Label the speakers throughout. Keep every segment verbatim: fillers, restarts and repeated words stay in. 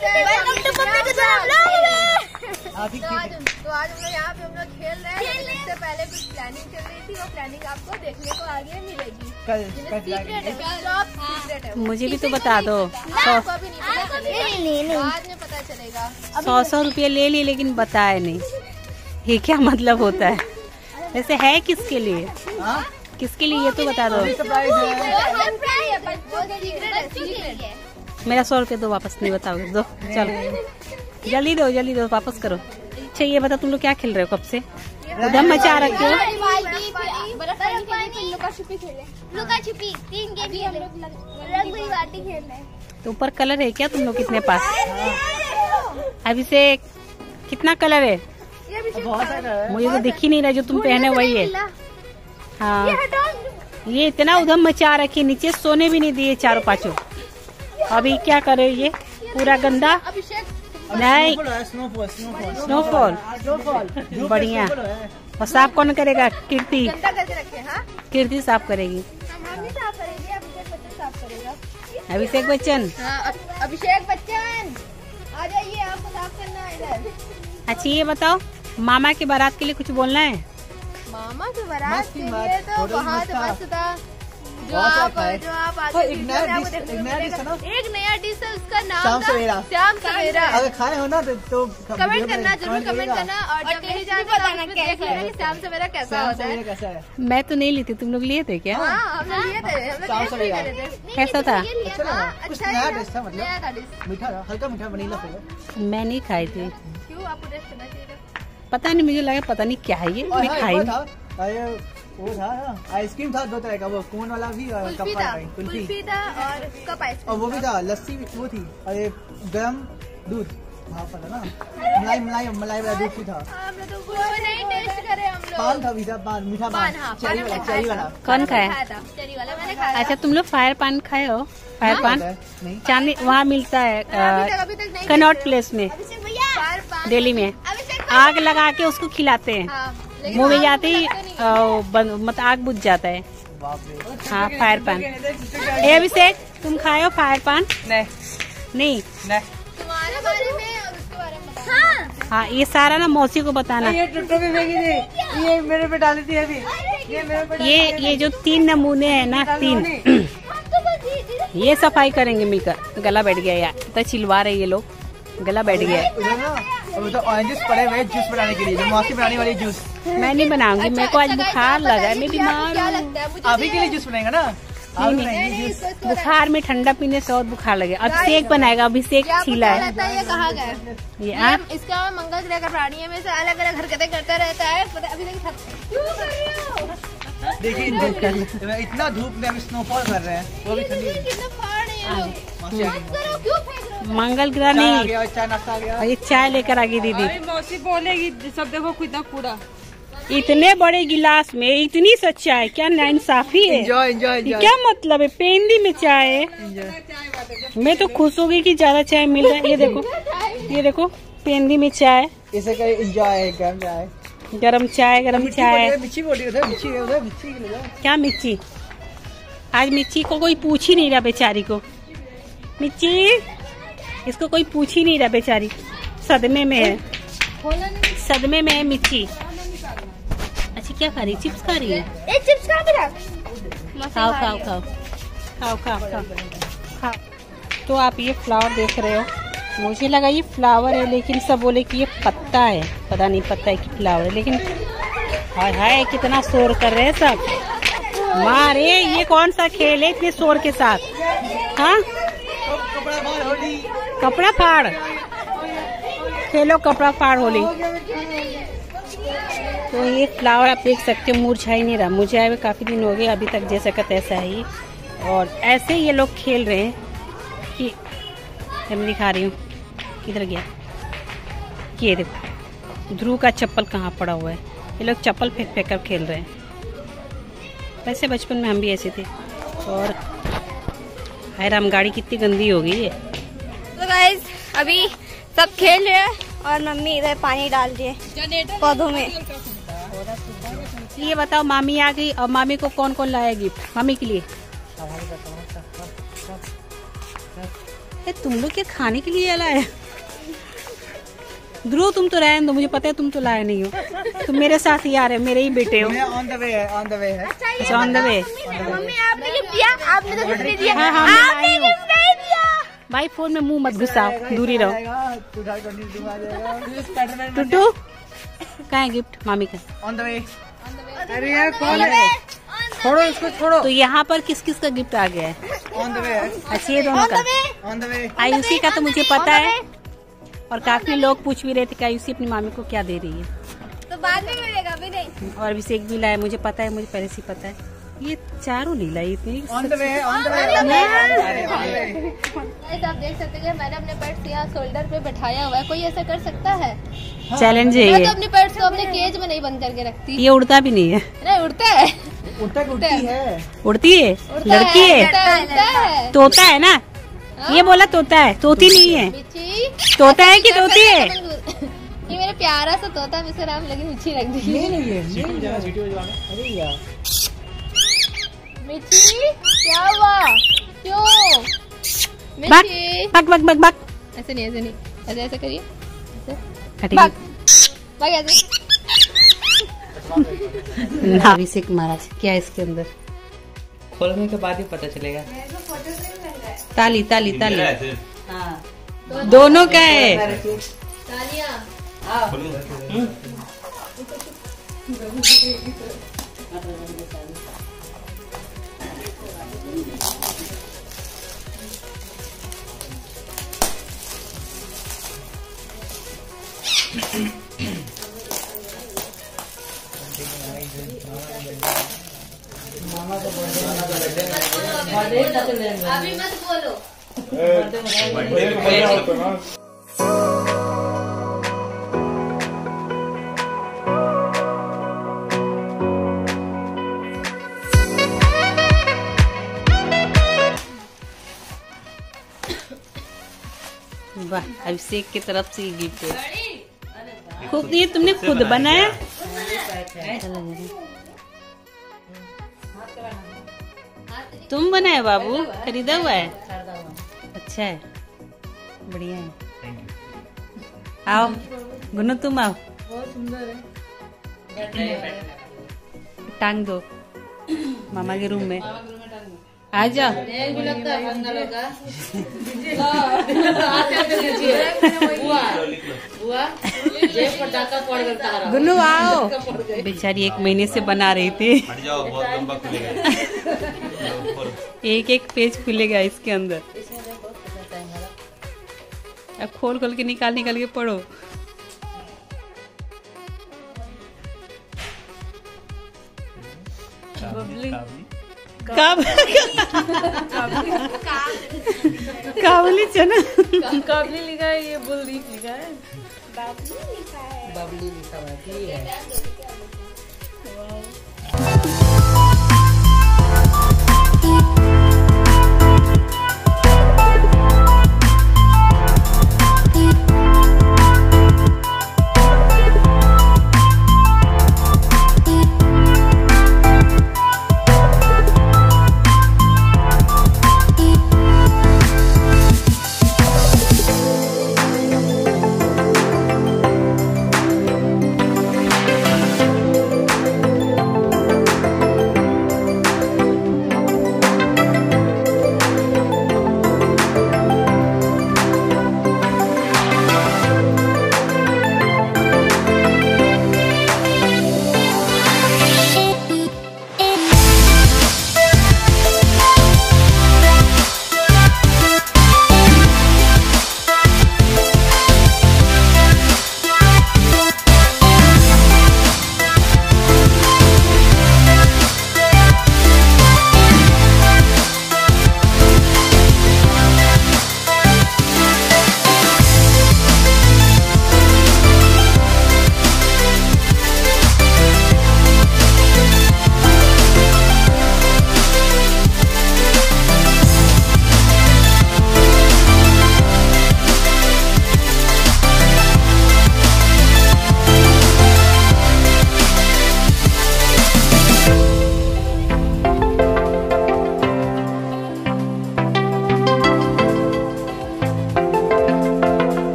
Speaker 1: तो आज हम लोग यहाँ पे हम लोग खेल रहे हैं। इससे पहले कुछ प्लानिंग चल रही थी, वो प्लानिंग आपको देखने को आगे मिलेगी।
Speaker 2: मुझे भी तो बता दो।
Speaker 1: बाद में पता चलेगा।
Speaker 2: सौ सौ रुपये ले लिए लेकिन बताए नहीं, ये क्या मतलब होता है? वैसे है किसके लिए? आ? किसके लिए ये तो बता दो। मेरा सौ रुपये दो वापस नहीं बताओगे? दो, चलो जल्दी दो, जल्दी दो, वापस करो। अच्छा ये बता, तुम लोग क्या खेल रहे हो कब से? उधम मचा रखे हो।
Speaker 3: लुका छुपी तीन गेम खेल रहे हैं।
Speaker 2: तो ऊपर कलर है क्या तुम लोग कितने पास? अभिषेक कितना कलर है? मुझे तो दिख ही नहीं रहा, जो तुम पहने वही है। हाँ ये इतना उधम मचा रखे, नीचे सोने भी नहीं दिए चारों पांचों। अभी क्या करे ये पूरा गंदा? नहीं स्नोफॉल बढ़िया। और साफ कौन करेगा? कीर्ति। कीर्ति साफ करेगी। अभिषेक बच्चन।
Speaker 1: अभिषेक बच्चन आ जाइए, आपको साफ करना है इधर।
Speaker 2: अच्छा ये बताओ, मामा की बारात के लिए कुछ बोलना है?
Speaker 1: मामा की बारात के लिए तो बहुत मस्त था। जो आप जो आप आगे
Speaker 4: एक नया डिश, एक नया डिश है ना,
Speaker 1: एक नया डिश है, उसका नाम
Speaker 4: श्याम सवेरा।
Speaker 1: श्याम सवेरा।
Speaker 4: अगर खाए हो ना तो, तो
Speaker 1: कमेंट करना, जरूर कमेंट करना। और जब नहीं जाना बताना देख लेना कि श्याम सवेरा कैसा होता है।
Speaker 4: कैसा है?
Speaker 2: मैं तो नहीं ली थी, तुम लोग लिए थे क्या?
Speaker 1: हाँ हम लोग लिए थे, हम लोग टेस्ट भी करे थे।
Speaker 2: कैसा था?
Speaker 4: अच्छा लगा, कुछ नया टेस्ट था, मतलब मीठा था, हल्का मीठा वनीला फ्लेवर।
Speaker 2: मैं नहीं खाई थी।
Speaker 1: क्यों? आपको टेस्ट करना चाहिए।
Speaker 2: पता नहीं, मुझे लगा पता नहीं क्या है ये, मैं खाई नहीं।
Speaker 4: वो था आइसक्रीम था दो तरह का, वो कोन वाला भी और कप वाला भी।
Speaker 1: कुल्फी था और कप आइसक्रीम।
Speaker 4: और वो भी था, लस्सी वो थी, और ये गरम दूध भाप वाला ना, मलाई मलाई मलाई वाला दूध भी था।
Speaker 1: हम लोग तो वो नहीं टेस्ट करे हम लोग।
Speaker 4: पान था, मीठा पान, मीठा पान, चेरी वाला, चेरी वाला।
Speaker 2: कौन खाया?
Speaker 1: चेरी वाला मैंने खाया।
Speaker 2: अच्छा तुम लोग फायर पान खाए हो? फायर पान चांदी वहाँ मिलता है कनॉट प्लेस में, दिल्ली में। आग लगा के उसको खिलाते हैं, मुँह में जाते ही मतलब आग बुझ जाता है। हाँ फायर पान। ए अभिषेक तुम खाए हो फायर पान?
Speaker 4: नहीं
Speaker 2: नहीं
Speaker 1: तुम्हारे बारे में और उसके बारे में बताओ।
Speaker 3: हाँ
Speaker 2: हाँ ये सारा ना मौसी को बताना।
Speaker 4: ये टुट्टो भी फेंकी थी, ये मेरे पे डाली थी अभी, ये मेरे पे।
Speaker 2: ये ये जो तीन नमूने हैं ना, तीन ये सफाई करेंगे मिलकर। गला बैठ गया यार, इतना चिल्वा रहे ये लोग, गला बैठ गया।
Speaker 4: अब तो ऑरेंज पड़े हुए जूस बनाने के लिए, जो मौसी बनाने वाली जूस।
Speaker 2: मैं नहीं बनाऊंगी, मेरे को आज बुखार लगा है, मैं बीमार हूँ।
Speaker 4: अभी के लिए जूस बनाएगा ना?
Speaker 2: नहीं नहीं बुखार में ठंडा पीने से और बुखार लगे। अभिषेक बनाएगा, अभिषेक छीला है।
Speaker 1: ये कहा गया
Speaker 2: ये
Speaker 1: आ? इसका मंगल ग्रह का प्राणी में से अलग अलग हरकतें करता रहता है। अभी
Speaker 4: देखिए इतना धूप में हम स्नोफॉल कर रहे हैं, वो भी ठंडी।
Speaker 2: मंगल ग्रह नहीं,
Speaker 4: चाय नाश्ता आ गया।
Speaker 2: ये चाय लेकर आ गई दीदी।
Speaker 5: मौसी बोलेगी सब, देखो कितना कूड़ा।
Speaker 2: इतने बड़े गिलास में इतनी सा चाय, क्या नाइंसाफी है?
Speaker 4: Enjoy enjoy enjoy.
Speaker 2: क्या मतलब है? पेंदी में चाय है। मैं तो खुश हो गई कि ज्यादा चाय मिल रहा है। ये देखो, ये देखो पेंदी में चाय,
Speaker 4: इसे कहीं एंजॉय गरम चाय,
Speaker 2: गरम चाय, गरम चाय।
Speaker 4: मिर्ची बोली उधर, मिर्ची उधर, मिर्ची
Speaker 2: क्या मिर्ची? आज मिर्ची को कोई पूछ ही नहीं रहा बेचारी को। मिर्ची इसको कोई पूछ ही नहीं रहा बेचारी, सदमे में है, सदमे में है मिर्ची। अच्छा क्या खा रही? चिप्स खा रही है?
Speaker 1: ए चिप्स खा मेरा।
Speaker 2: खाओ खाओ खाओ खाओ खाओ खाओ खाओ। तो आप ये फ्लावर देख रहे हो, मुझे लगा ये फ्लावर है, लेकिन सब बोले कि ये पत्ता है। पता नहीं पत्ता है कि फ्लावर है, लेकिन हाय हाय कितना शोर कर रहे हैं सब। मारे ये कौन सा खेल है इतने शोर के साथ? हाँ कपड़ा फाड़, खेलो कपड़ा फाड़ होली। तो ये फ्लावर आप देख सकते हो मुरझा ही नहीं रहा, मुरझाए हुए काफी दिन हो गए, अभी तक जैसा का तैसा है ये। और ऐसे ये लोग खेल रहे हैं कि मैं दिखा रही हूँ, किधर गया ये देखो, ध्रुव का चप्पल कहाँ पड़ा हुआ है। ये लोग चप्पल फेंक फेंक कर खेल रहे हैं। वैसे बचपन में हम भी ऐसे थे। और हाय राम गाड़ी कितनी गंदी हो गई है।
Speaker 3: तो गाइस अभी सब खेल रहे हैं और मम्मी इधर पानी डाल रही है पौधों में।
Speaker 2: ये बताओ मामी आ गई, और मामी को कौन कौन लाया गिफ्ट मामी के लिए? ए, तुम लोग क्या खाने के लिए लाए? ध्रुव तुम तो रहने दो, मुझे पता है तुम तो लाए नहीं हो, तुम मेरे साथ ही आ रहे हो, मेरे ही बेटे हो।
Speaker 4: ऑन द वे है, ऑन द वे है।
Speaker 2: अच्छा ऑन द वे।
Speaker 3: मम्मी आपने गिफ्ट दिया, आपने तो गिफ्ट नहीं दिया।
Speaker 2: हाँ हाँ मैं
Speaker 3: आपने
Speaker 2: लाई हूँ।
Speaker 3: गिफ्ट नहीं दिया।
Speaker 2: भाई फोन में मुंह मत घुसाओ, दूरी रहो। टुटू कहाँ है गिफ्ट? मामी का
Speaker 4: ऑन द वे।
Speaker 5: अरे यार कौन है? छोड़ो इसको, छोड़ो।
Speaker 2: तो यहाँ पर किस किस का गिफ्ट आ गया है?
Speaker 4: ऑन द वे है,
Speaker 2: अच्छा ये दोनों का।
Speaker 4: ऑन द वे।
Speaker 2: आयुषी का तो मुझे पता है, और काफी लोग पूछ भी रहे थे कि आयुषी अपनी मामी को क्या दे रही है।
Speaker 3: तो बाद में मिलेगा, अभी नहीं।
Speaker 2: और अभिषेक भी लाया, मुझे पता है, मुझे पहले से पता है। ये चारों नहीं लाई इतनी।
Speaker 4: ऑन द वे है, ऑन द वे।
Speaker 1: गाइस आप देख सकते हैं मैंने अपने पेट्स यहाँ शोल्डर पे बैठाया हुआ है। कोई ऐसा कर सकता है?
Speaker 2: चैलेंज है
Speaker 1: मैं
Speaker 2: ये।
Speaker 1: तो अपने पेट्स को अपने केज में नहीं बंद करके रखती।
Speaker 2: ये उड़ता भी नहीं है।
Speaker 1: नहीं उड़ता है,
Speaker 4: उड़ता उड़ती है।
Speaker 2: उड़ती है,
Speaker 1: उड़ता
Speaker 2: लड़की
Speaker 1: है,
Speaker 2: है,
Speaker 1: उड़ता है, उड़ता है।
Speaker 2: तोता है ना? ये बोला तोता है, तोती नहीं है।
Speaker 1: मिची
Speaker 2: तोता है कि तोती है?
Speaker 1: ये मेरा प्यारा सा तोता मिस्टर राम, लेकिन मिची रख दी।
Speaker 4: नहीं नहीं है, नहीं है। अरे यार
Speaker 1: मिची क्या हुआ? क्यों
Speaker 2: बक
Speaker 1: मिची?
Speaker 2: बक बक बक बक।
Speaker 1: ऐसे नहीं, ऐसे नहीं, ऐसे ऐसे करिए, ऐसे
Speaker 2: हटेगी।
Speaker 1: बक बक ऐसे।
Speaker 2: ना अभिषेक महाराज क्या है इसके अंदर?
Speaker 6: खोलने के बाद ही पता चलेगा।
Speaker 2: ताली ताली ताली। हाँ दोनों का है।
Speaker 1: तालियां। अभी मत बोलो।
Speaker 2: वाह अभिषेक की तरफ से गिफ्ट है। खुद ये तुमने खुद बनाया? तुम बनाए बाबू? खरीदा हुआ है? अच्छा है, बढ़िया है। आओ गुन्नू तुम आओ।
Speaker 5: बहुत सुंदर है।
Speaker 2: टांग दो मामा के रूम में। आ जाओ। गुन्नू आओ। बेचारी एक महीने से बना रही थी। एक एक पेज खुलेगा इसके अंदर। अब खोल खोल के निकाल निकाल के पढ़ो। काबुली चना।
Speaker 5: काबली लिखा है, ये बुल्दीप लिखा है।
Speaker 6: बबली लिखा है।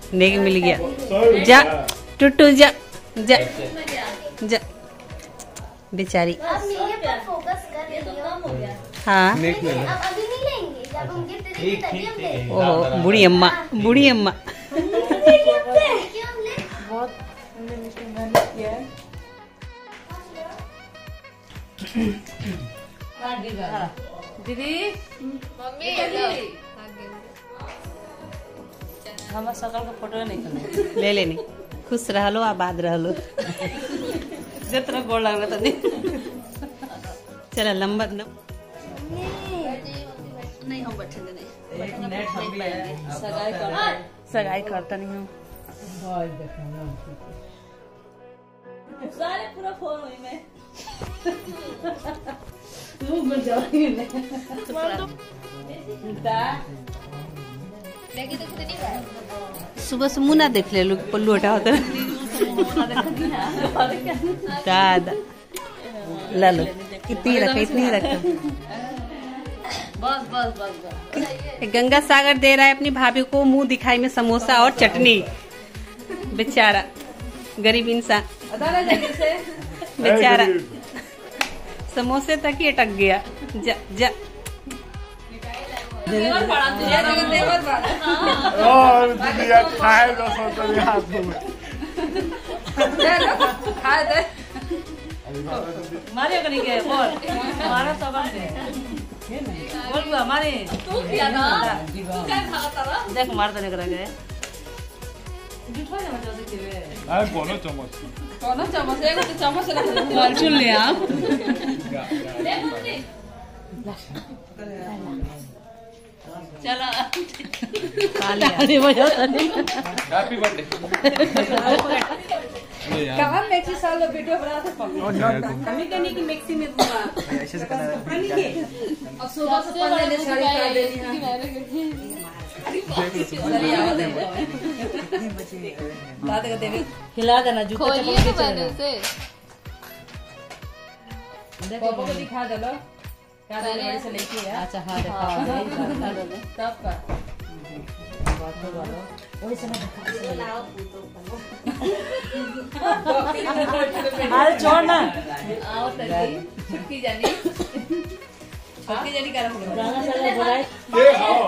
Speaker 2: नेक मिल गया। जा टुट्टू जा जा जा बेचारी। हाँ ओह बूढ़ी अम्मा बूढ़ी अम्मा।
Speaker 1: दीदी मम्मी
Speaker 2: हमारा सकल का फोटो नहीं ले लेनी। खुश रहलो आबाद रहलो जितना गोड़ लग रहा था। चलो लंबा नहीं हम बैठेंगे नहीं सगाई करता नहीं हूँ। सारे पूरा फोन हुई मैं सुबह से मुँह ना देख ले लोग पल्लू हटा होता दादा ला लो इतनी रखा इतनी रखा। बस बस बस गंगा सागर दे रहा है अपनी भाभी को मुंह दिखाई में समोसा और चटनी। बेचारा गरीब इंसान बेचारा समोसे तक ही अटक गया। जा जा मारे नहीं गए बोल मारा सब बोल बुआ मारे देख मार देने करा गए।
Speaker 5: कोनो चम्मच
Speaker 1: कोनो चम्मच एगो तो चम्मच रख मोबाइल सुन ले आप। चलो हैप्पी
Speaker 5: बर्थडे
Speaker 1: कहां मैक्सी साल वीडियो बना थे
Speaker 2: कमी करने की मैक्सी में दूंगा
Speaker 4: ऐसे से करना
Speaker 1: और सुबह से पहले ने साड़ी कर देनी है
Speaker 2: हिला देना जूता चप्पल के चलना
Speaker 1: पापा को दिखा दे लो क्या देने से लेके है।
Speaker 2: अच्छा हाँ देखा
Speaker 1: तब का
Speaker 2: वही समय अरे छोड़ ना
Speaker 1: आओ तरी छुटकी जानी छुटकी जानी कर
Speaker 2: गाना चला बुराई
Speaker 5: ये हां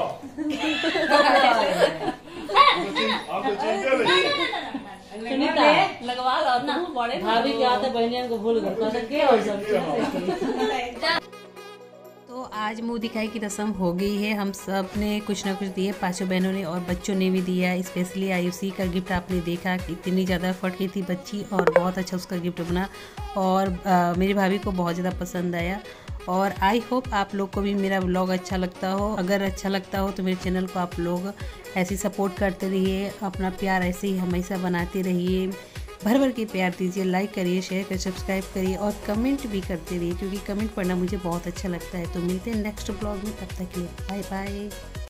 Speaker 2: सुनीता
Speaker 1: लगवा लो ना बड़े
Speaker 2: भाभी के आते बहनियों को भूल गए कहते क्या हो सब। तो आज मुंह दिखाई की रस्म हो गई है। हम सब ने कुछ ना कुछ दिए, पांचों बहनों ने और बच्चों ने भी दिया। स्पेशली आयुषी का गिफ्ट आपने देखा इतनी ज़्यादा एफर्ट की थी बच्ची और बहुत अच्छा उसका गिफ्ट बना और आ, मेरी भाभी को बहुत ज़्यादा पसंद आया। और आई होप आप लोग को भी मेरा व्लॉग अच्छा लगता हो। अगर अच्छा लगता हो तो मेरे चैनल को आप लोग ऐसे सपोर्ट करते रहिए, अपना प्यार ऐसे ही हमेशा बनाते रहिए, भर भर के प्यार दीजिए, लाइक करिए, शेयर करिए, सब्सक्राइब करिए और कमेंट भी करते रहिए क्योंकि कमेंट पढ़ना मुझे बहुत अच्छा लगता है। तो मिलते हैं नेक्स्ट ब्लॉग में, तब तक के लिए बाय बाय।